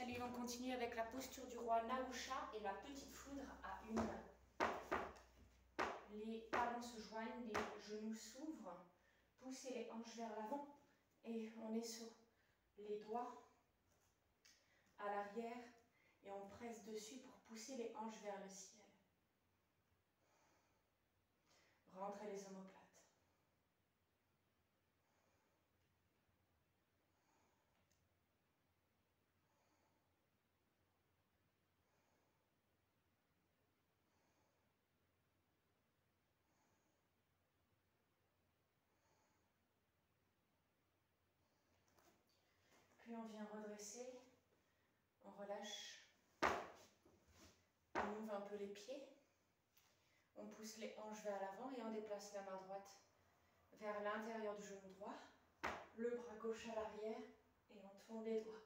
Allez, on continue avec la posture du roi Nahusha et la petite foudre à une main. Les talons se joignent, les genoux s'ouvrent. Poussez les hanches vers l'avant et on est sur les doigts à l'arrière et on presse dessus pour pousser les hanches vers le ciel. Rentrez les omoplates. Puis on vient redresser, on relâche, on ouvre un peu les pieds, on pousse les hanches vers l'avant et on déplace la main droite vers l'intérieur du genou droit, le bras gauche à l'arrière et on tourne les doigts.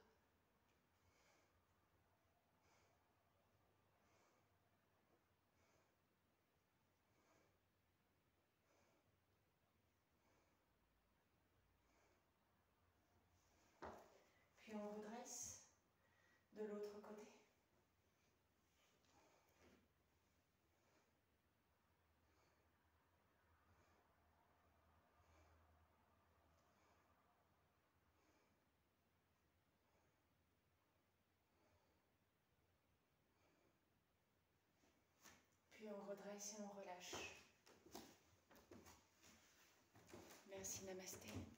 Puis on redresse de l'autre côté. Puis on redresse et on relâche. Merci, namasté.